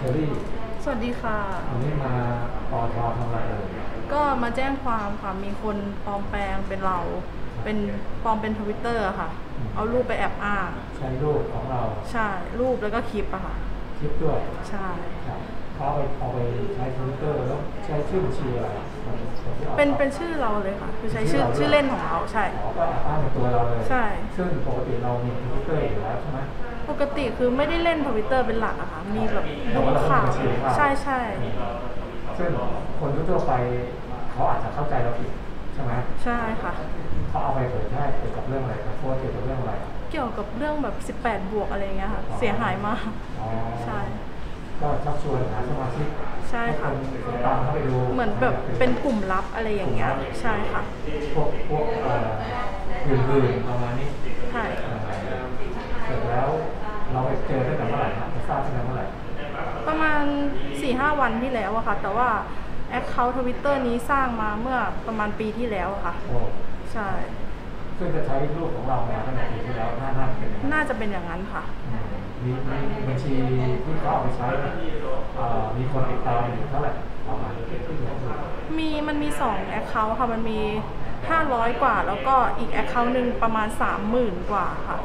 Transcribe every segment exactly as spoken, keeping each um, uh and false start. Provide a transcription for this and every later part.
อรี่สวัสดีค่ะวันนี้มาปอทอทำอะไรเอ่ยก็มาแจ้งความค่ะมีคนปลอมแปลงเป็นเราเป็นปลอมเป็นทวิตเตอร์ค่ะเอารูปไปแอบอ้างใช้รูปของเราใช่รูปแล้วก็คลิปอะค่ะคลิปด้วยใช่เขาเอาไปเอาไปใช้ทวิตเตอร์แล้วใช้ชื่อบัญชีอะไรเป็นเป็นชื่อเราเลยค่ะคือใช้ชื่อชื่อเล่นของเราใช่ก็แอบอ้างเป็นตัวเราเลยใช่ซึ่งปกติเรามีทวิตเตอร์อยู่แล้วใช่ไหมปกติคือไม่ได้เล่นทวิตเตอร์เป็นหลักอะค่ะมีแบบดูข่าวใช่ใช่ซึ่งคนทั่วไปเขาอาจจะเข้าใจเราผิดใช่ไหมใช่ค่ะเขาเอาไปเผยแพร่เกี่ยวกับเรื่องอะไรครับโพสเกี่ยวกับเรื่องอะไรเกี่ยวกับเรื่องแบบสิบแปดบวกอะไรเงี้ยค่ะเสียหายมากใช่ก็ชักชวนหาสมาชิกใช่ค่ะตามเข้าไปดูเหมือนแบบเป็นกลุ่มลับอะไรอย่างเงี้ยใช่ค่ะพวกพวกเอ่ออื่นๆประมาณนี้ใช่เสร็จแล้วเราไปเจอตั้งแต่เมื่อไหร่ครับไปทราบตั้งแต่เมื่อไหร่ประมาณ สี่ห้า วันที่แล้วอะค่ะแต่ว่าแอคเคาท์ทวิตเตอร์นี้สร้างมาเมื่อประมาณปีที่แล้วอะค่ะใช่ซึ่งจะใช้รูปของเรามาตั้งแต่ปีที่แล้วน่าเป็นน่าจะเป็นอย่างนั้นค่ะมีบัญชีที่เขาเอาไปใช้มีคนติดตามอยู่เท่าไหร่ประมาณมีมันมีสองแอคเคาท์ค่ะมันมีห้าร้อยกว่าแล้วก็อีกแอคเคาท์หนึ่งประมาณ สามหมื่น กว่าค่ะ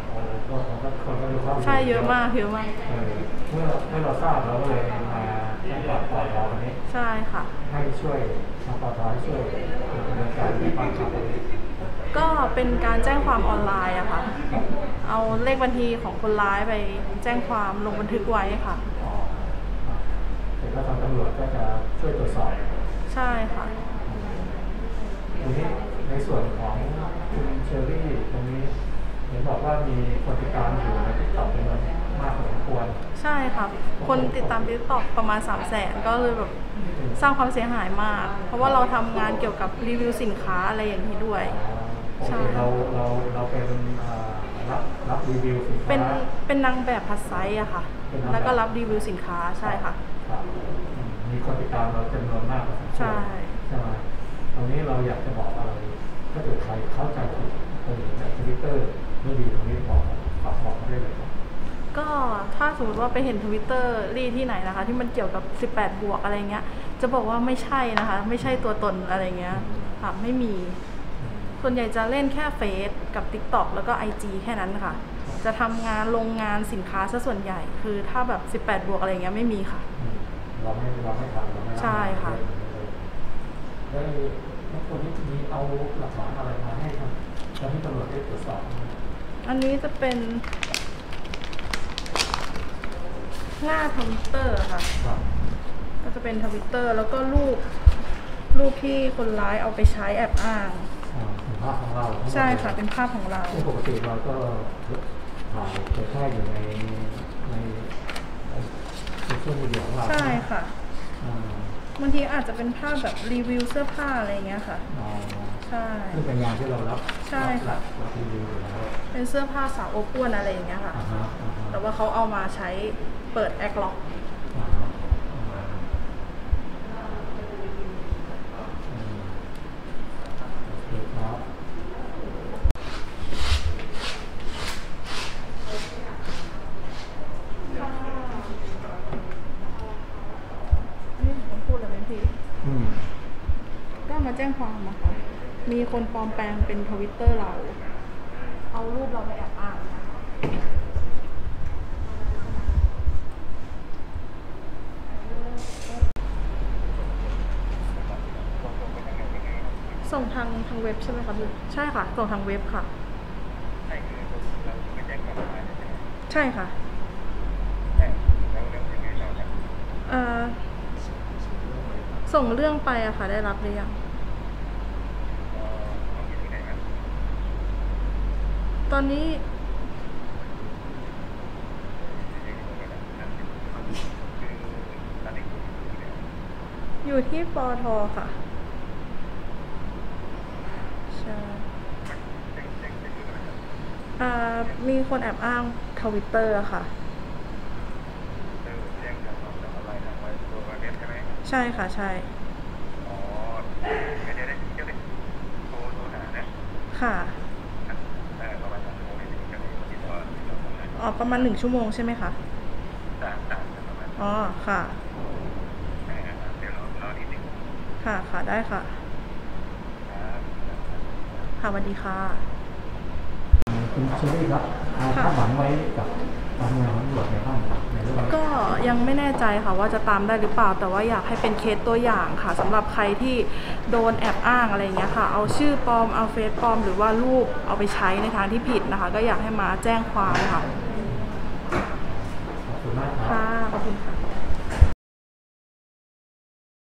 ใช่เยอะมากเยอะมากเมื่อเมื่อเราทราบเราก็เลยมาแจ้งความปอทวันนี้ใช่ค่ะให้ช่วยทางปอทให้ช่วยดำเนินการในการขับก็เป็นการแจ้งความออนไลน์อะค่ะเอาเลขบัญชีของคนร้ายไปแจ้งความลงบันทึกไว้ค่ะเสร็จแล้วทางตำรวจก็จะช่วยตรวจสอบใช่ค่ะทีนี้ในส่วนของคุณเชอรี่ตรงนี้เห็นบอกว่ามีคนติดตามอยู่ในติ๊กต็อกเป็นมากพอสมควรใช่ค่ะคนติดตามติ๊กต็อกประมาณ สามแสน ก็เลยแบบสร้างความเสียหายมากเพราะว่าเราทำงานเกี่ยวกับรีวิวสินค้าอะไรอย่างนี้ด้วยใช่เราเราเราเป็นรับรับรีวิวสินค้าเป็นเป็นนางแบบพัดไซส์อะค่ะแล้วก็รับรีวิวสินค้าใช่ค่ะมีคนติดตามเราจำนวนมากใช่ใช่ไหมตรงนี้เราอยากจะบอกอะไรถ้าเกิดใครเข้าใจผิดเกี่ยวกับทวิตเตอร์ไม่ดีตรงนี้บอกฝากบอกได้เลยก็ถ้าสมมติว่าไปเห็นทวิตเตอร์รีที่ไหนนะคะที่มันเกี่ยวกับสิบแปดบวกอะไรเงี้ยจะบอกว่าไม่ใช่นะคะไม่ใช่ตัวตนอะไรเงี้ยค่ะไม่มีส่วนใหญ่จะเล่นแค่เฟซกับ ติ๊กต็อก แล้วก็ ไอ จี แค่นั้นค่ะจะทำงานโรงงานสินค้าซะส่วนใหญ่คือถ้าแบบสิบแปดบวกอะไรเงี้ยไม่มีค่ะเราไม่เราไม่ทำเราไม่ใช่ค่ะแล้วคนนี้มีเอาหลักฐานอะไรมาให้ทางเจ้าหน้าที่ตำรวจได้ตรวจสอบอันนี้จะเป็นหน้าทวิตเตอร์ค่ะก็จะเป็นทวิตเตอร์แล้วก็รูปรูปที่คนร้ายเอาไปใช้แอบอ้างเป็นภาพของเราใช่ค่ะเป็นภาพของเราปกติเราก็ถ่ายเผยแพร่อยู่ในในโซเชียลมีเดียของเราใช่ค่ะบางทีอาจจะเป็นภาพแบบรีวิวเสื้อผ้าอะไรเงี้ยค่ะใช่ซึ่งเป็นงานที่เรารับใช่ค่ะรีวิวอยู่แล้วเป็นเสื้อผ้าสาวอบอ้วนอะไรอย่างเงี้ยค่ะแต่ว่าเขาเอามาใช้เปิดแอคล็อกก็มาแจ้งความนะคะมีคนปลอมแปลงเป็นทวิตเตอร์เราเอารูปเราไปแอบอ้างส่งทางทางเว็บใช่ไหมคะพี่ใช่ค่ะส่งทางเว็บค่ะใช่ค่ะเอ่อส่งเรื่องไปอะค่ะได้รับหรือยังตอนนี้อยู่ที่ปอทค่ะใช่มีคนแอบอ้างทวิตเตอร์ค่ะใช่ค่ะใช่อ๋อเดี๋ยวได้เดี๋ยวได้โทรโทรหานะค่ะประมาณอ๋อประมาณหนึ่งชั่วโมงใช่ไหมคะอ๋อค่ะได้ครับเดี๋ยวรอรอนิดนึงค่ะค่ะได้ค่ะครับค่ะสวัสดีค่ะคุณเชอรี่ครับคาดหวังไว้กับการทำงานของตำรวจในบ้างในเรื่องนี้ก็ยังไม่แน่ใจค่ะว่าจะตามได้หรือเปล่า แต่ว่าอยากให้เป็นเคสตัวอย่างค่ะสำหรับใครที่โดนแอบอ้างอะไรเงี้ยค่ะเอาชื่อปลอมเอาเฟซปลอมหรือว่ารูปเอาไปใช้ในทางที่ผิดนะคะ ก็อยากให้มาแจ้งความค่ะขอบคุณมากครับค่ะขอบคุณค่ะ